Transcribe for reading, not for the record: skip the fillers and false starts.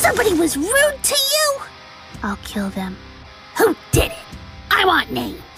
Somebody was rude to you? I'll kill them. Who did it? I want names.